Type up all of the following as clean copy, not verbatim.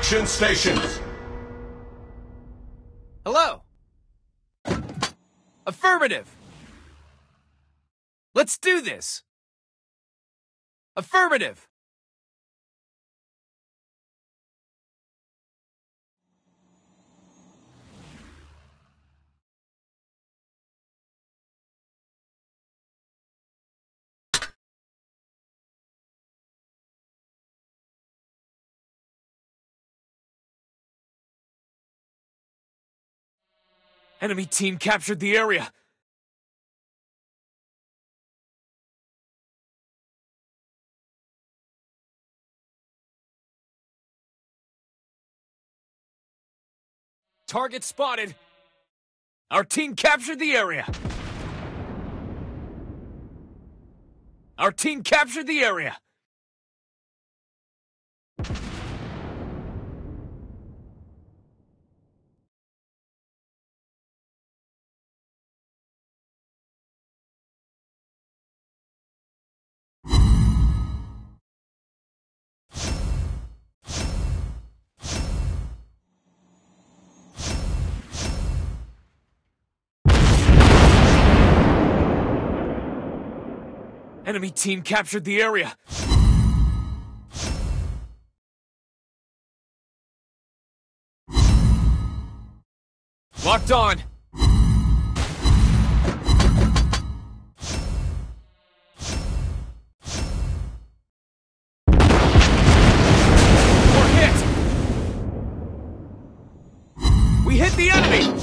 Extraction stations. Hello. Affirmative. Let's do this. Affirmative. Enemy team captured the area. Target spotted. Our team captured the area. Our team captured the area. Enemy team captured the area. Locked on. We're hit. We hit the enemy.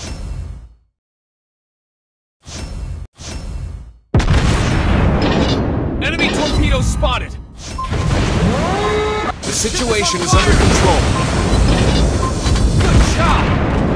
Enemy torpedoes spotted! The situation is under control. Good job!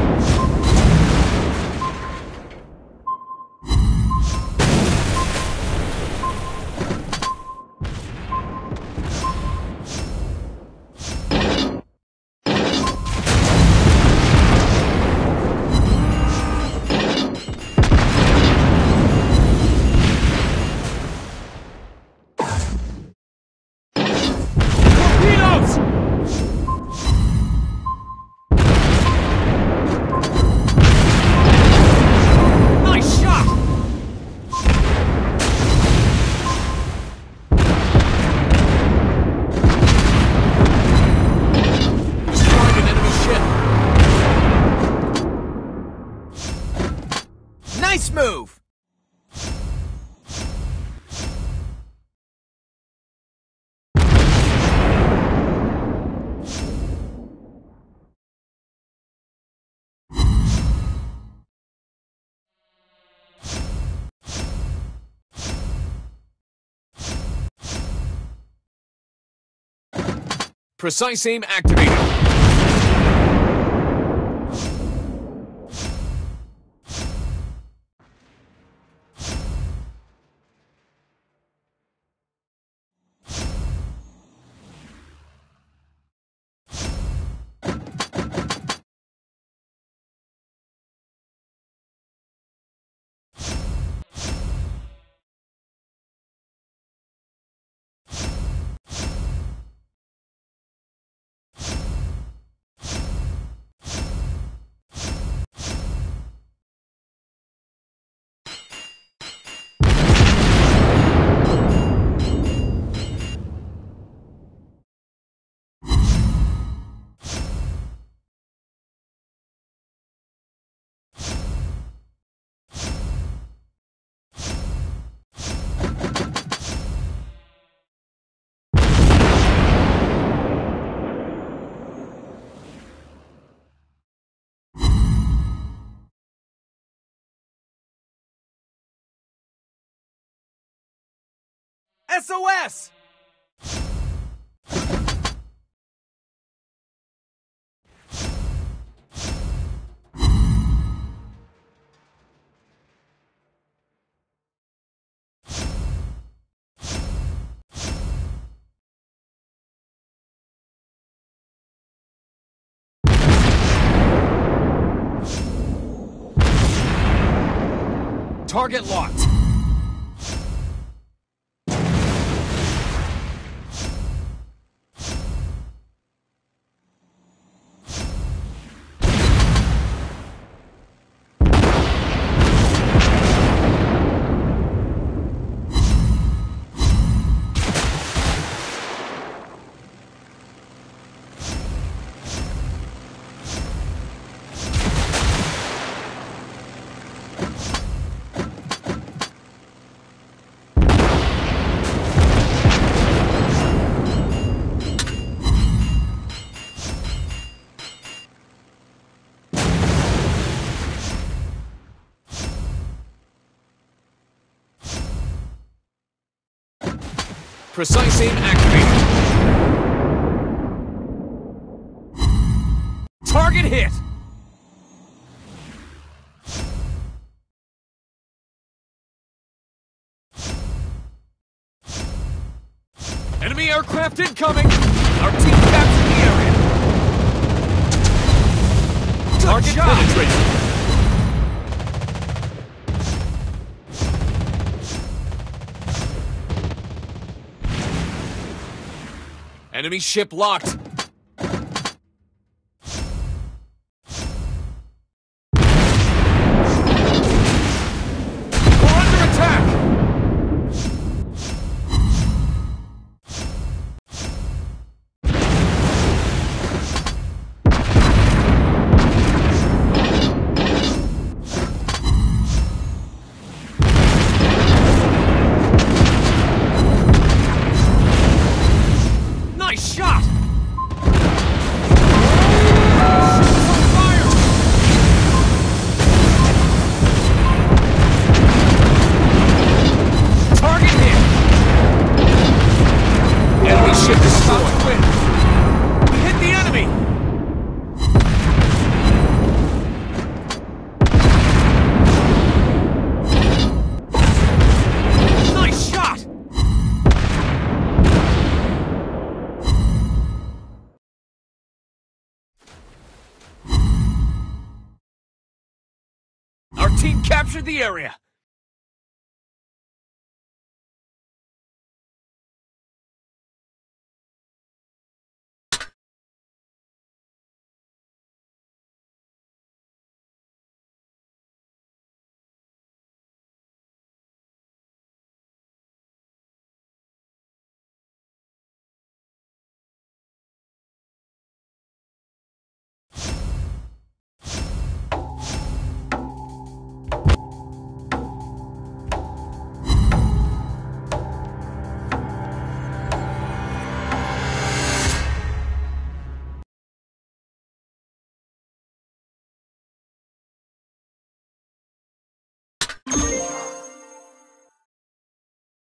Nice move! Precise aim activated. SOS! Target locked. Precise aim activated. Target hit. Enemy aircraft incoming! Our team captured the area! Target penetrated! Enemy ship locked! We're under attack! Nice shot! Ship's on fire! Target hit! Enemy ship destroyed. We hit the enemy! Nice shot! Our team captured the area!